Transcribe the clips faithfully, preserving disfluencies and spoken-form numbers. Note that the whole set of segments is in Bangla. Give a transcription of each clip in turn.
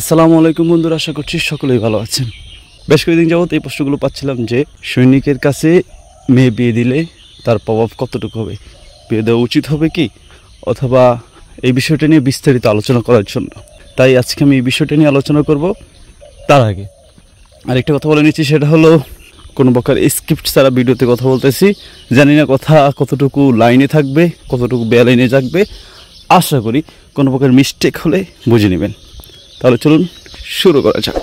আসসালামু আলাইকুম বন্ধুরা, আশা করছি সকলেই ভালো আছেন। বেশ কয়েকদিন যাবত এই প্রশ্নগুলো পাচ্ছিলাম যে সৈনিকের কাছে মেয়ে বিয়ে দিলে তার প্রভাব কতটুকু হবে, বিয়ে দেওয়া উচিত হবে কি, অথবা এই বিষয়টা নিয়ে বিস্তারিত আলোচনা করার জন্য। তাই আজকে আমি এই বিষয়টা নিয়ে আলোচনা করব। তার আগে আরেকটা কথা বলে নিচ্ছি, সেটা হলো কোনো প্রকার স্ক্রিপ্ট ছাড়া ভিডিওতে কথা বলতেছি। জানি না কথা কতটুকু লাইনে থাকবে, কতটুকু বেলাইনে থাকবে। আশা করি কোনো প্রকার মিস্টেক হলে বুঝে নেবেন। তাহলে চলুন শুরু করা যাক।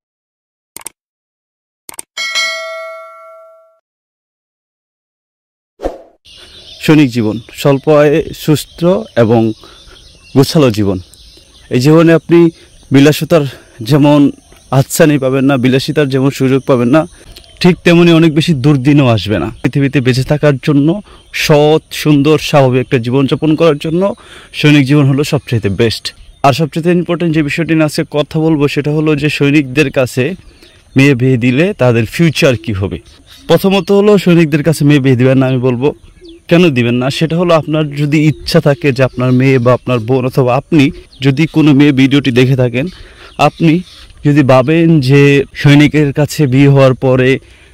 সৈনিক জীবন স্বল্প আয়ে সুস্থ এবং গোছালো জীবন। এই জীবনে আপনি বিলাসিতার যেমন হাতছানি পাবেন না, বিলাসিতার যেমন সুযোগ পাবেন না, ঠিক তেমনি অনেক বেশি দুর্দিনও আসবে না। পৃথিবীতে বেঁচে থাকার জন্য সৎ সুন্দর স্বাভাবিক একটা জীবনযাপন করার জন্য সৈনিক জীবন হলো সবচেয়ে বেস্ট। আর সবচেয়ে ইম্পর্টেন্ট যে বিষয়টি নিয়ে আজকে কথা বলবো সেটা হলো যে সৈনিকদের কাছে মেয়ে বিয়ে দিলে তাদের ফিউচার কি হবে। প্রথমত হলো সৈনিকদের কাছে মেয়ে বিয়ে দিবেন না। আমি বলবো কেন দিবেন না, সেটা হলো আপনার যদি ইচ্ছা থাকে যে আপনার মেয়ে বা আপনার বোন অথবা আপনি যদি কোনো মেয়ে ভিডিওটি দেখে থাকেন, আপনি যদি ভাবেন যে সৈনিকের কাছে বিয়ে হওয়ার পরে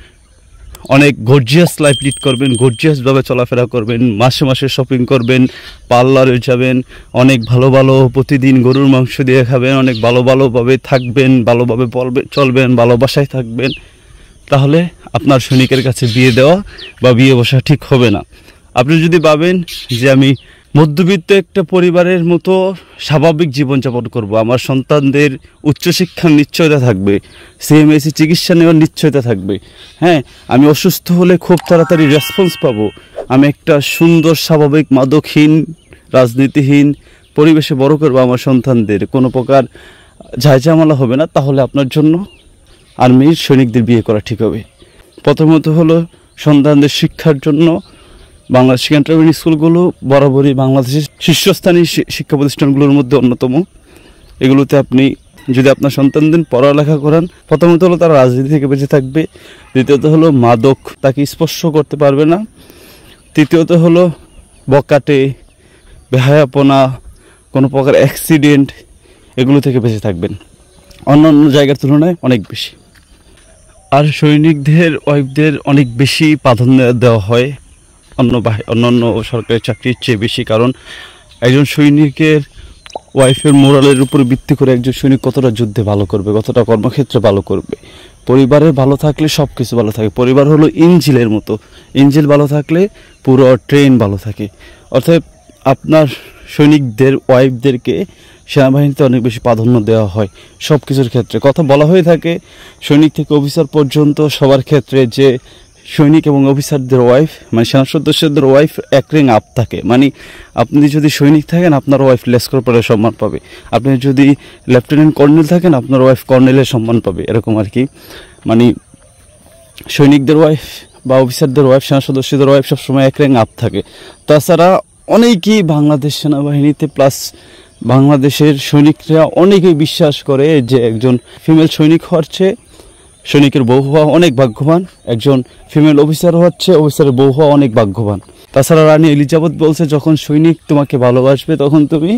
অনেক গর্জিয়াস লাইফ লিড করবেন, গর্জিয়াসভাবে চলাফেরা করবেন, মাসে মাসে শপিং করবেন, পার্লারে যাবেন, অনেক ভালো ভালো প্রতিদিন গরুর মাংস দিয়ে খাবেন, অনেক ভালো ভালোভাবে থাকবেন, ভালোভাবে চলবেন, ভালোবাসায় থাকবেন, তাহলে আপনার সৈনিকের কাছে বিয়ে দেওয়া বা বিয়ে বসা ঠিক হবে না। আপনি যদি ভাবেন যে আমি মধ্যবিত্ত একটা পরিবারের মতো স্বাভাবিক জীবনযাপন করব, আমার সন্তানদের উচ্চশিক্ষার নিশ্চয়তা থাকবে, সিএমএসি চিকিৎসা নেওয়ার নিশ্চয়তা থাকবে, হ্যাঁ আমি অসুস্থ হলে খুব তাড়াতাড়ি রেসপন্স পাবো, আমি একটা সুন্দর স্বাভাবিক মাদকহীন রাজনীতিহীন পরিবেশে বড় করবো আমার সন্তানদের, কোনো প্রকার ঝাঁঝামেলা হবে না, তাহলে আপনার জন্য আর্মির সৈনিকদের বিয়ে করা ঠিক হবে। প্রথমত হলো সন্তানদের শিক্ষার জন্য বাংলাদেশ ক্যান্টনমেন্ট স্কুলগুলো বরাবরই বাংলাদেশের শীর্ষস্থানীয় শিক্ষা প্রতিষ্ঠানগুলোর মধ্যে অন্যতম। এগুলোতে আপনি যদি আপনার সন্তানদের পড়ালেখা করান, প্রথমত হলো তারা রাজনীতি থেকে বেঁচে থাকবে, দ্বিতীয়ত হলো মাদক তাকে স্পর্শ করতে পারবে না, তৃতীয়ত হলো বকাটে বেহায়াপনা কোনো প্রকার অ্যাক্সিডেন্ট এগুলো থেকে বেঁচে থাকবেন অন্য অন্য জায়গার তুলনায় অনেক বেশি। আর সৈনিকদের ওয়াইফদের অনেক বেশি প্রাধান্য দেওয়া হয় অন্য অন্য অন্য সরকারি চাকরির চেয়ে বেশি, কারণ একজন সৈনিকের ওয়াইফের মোরালের উপর ভিত্তি করে একজন সৈনিক কতটা যুদ্ধে ভালো করবে, কতটা কর্মক্ষেত্রে ভালো করবে। পরিবারের ভালো থাকলে সব কিছু ভালো থাকে। পরিবার হলো ইঞ্জিনের মতো, ইঞ্জিন ভালো থাকলে পুরো ট্রেন ভালো থাকে। অর্থাৎ আপনার সৈনিকদের ওয়াইফদেরকে সেনাবাহিনীতে অনেক বেশি প্রাধান্য দেওয়া হয় সব কিছুর ক্ষেত্রে। কথা বলা হয়ে থাকে সৈনিক থেকে অফিসার পর্যন্ত সবার ক্ষেত্রে যে সৈনিক এবং অফিসারদের ওয়াইফ মানে সেনা সদস্যদের ওয়াইফ এক র্যাঙ্ক আপ থাকে। মানে আপনি যদি সৈনিক থাকেন আপনার ওয়াইফ লেস কর্পোরালের সম্মান পাবে, আপনি যদি লেফটেন্যান্ট কর্নেল থাকেন আপনার ওয়াইফ কর্নেলের সম্মান পাবে, এরকম আর কি। মানে সৈনিকদের ওয়াইফ বা অফিসারদের ওয়াইফ সেনা সদস্যদের ওয়াইফ সবসময় এক র্যাঙ্ক আপ থাকে। তাছাড়া অনেকেই বাংলাদেশ সেনাবাহিনীতে প্লাস বাংলাদেশের সৈনিকরা অনেকেই বিশ্বাস করে যে একজন ফিমেল সৈনিক হওয়ার চেয়ে সৈনিকের বউ হওয়া অনেক ভাগ্যবান, একজন ফিমেল অফিসার হচ্ছে অফিসারের বউ হওয়া অনেক ভাগ্যবান। তাছাড়া রানী এলিজাবেথ বলছে যখন সৈনিক তোমাকে ভালোবাসবে তখন তুমি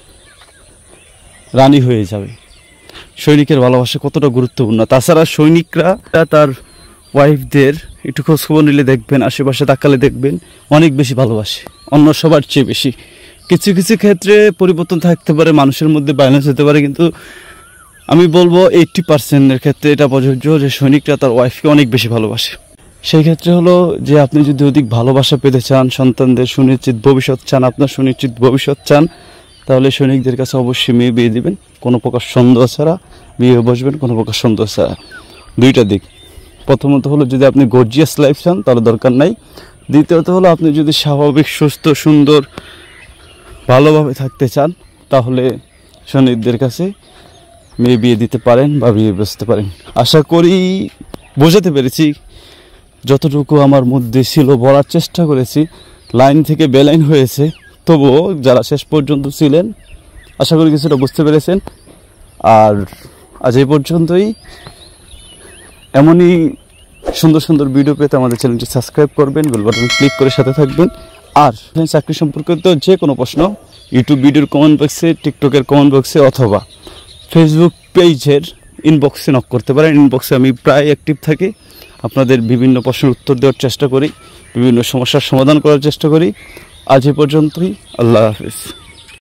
রানী হয়ে যাবে। সৈনিকের ভালোবাসা কতটা গুরুত্বপূর্ণ। তাছাড়া সৈনিকরা তার ওয়াইফদের একটু খোঁজখবর নিলে দেখবেন, আশেপাশে তাকালে দেখবেন অনেক বেশি ভালোবাসে, অন্য সবার চেয়ে বেশি। কিছু কিছু ক্ষেত্রে পরিবর্তন থাকতে পারে, মানুষের মধ্যে ব্যালেন্স হতে পারে, কিন্তু আমি বলবো এইট্টি পার্সেন্টের ক্ষেত্রে এটা প্রযোজ্য যে সৈনিকরা তার ওয়াইফকে অনেক বেশি ভালোবাসে। সেই ক্ষেত্রে হলো যে আপনি যদি অধিক ভালোবাসা পেতে চান, সন্তানদের সুনিশ্চিত ভবিষ্যৎ চান, আপনার সুনিশ্চিত ভবিষ্যৎ চান, তাহলে সৈনিকদের কাছে অবশ্যই মেয়ে বিয়ে দিবেন কোনো প্রকার সন্দেহ ছাড়া, বিয়ে বসবেন কোনো প্রকার সন্দেহ ছাড়া। দুইটা দিক, প্রথমত হলো যদি আপনি গর্জিয়াস লাইফ চান তাহলে দরকার নাই, দ্বিতীয়ত হলো আপনি যদি স্বাভাবিক সুস্থ সুন্দর ভালোভাবে থাকতে চান তাহলে সৈনিকদের কাছে মেয়ে বিয়ে দিতে পারেন বা বিয়ে বসতে পারেন। আশা করি বোঝাতে পেরেছি, যতটুকু আমার মধ্যে ছিল বলার চেষ্টা করেছি, লাইন থেকে বেলাইন হয়েছে, তবুও যারা শেষ পর্যন্ত ছিলেন আশা করি কিছুটা বুঝতে পেরেছেন। আর আজ এই পর্যন্তই। এমনই সুন্দর সুন্দর ভিডিও পেতে আমাদের চ্যানেলটি সাবস্ক্রাইব করবেন, বেল বাটন ক্লিক করে সাথে থাকবেন। আর চাকরি সম্পর্কিত যে কোনো প্রশ্ন ইউটিউব ভিডিওর কমেন্ট বক্সে, টিকটকের কমেন্ট বক্সে অথবা ফেসবুক পেজের ইনবক্সে নক করতে পারেন। ইনবক্সে আমি প্রায় অ্যাক্টিভ থাকি, আপনাদের বিভিন্ন প্রশ্নের উত্তর দেওয়ার চেষ্টা করি, বিভিন্ন সমস্যার সমাধান করার চেষ্টা করি। আজ এ পর্যন্তই, আল্লাহ হাফেজ।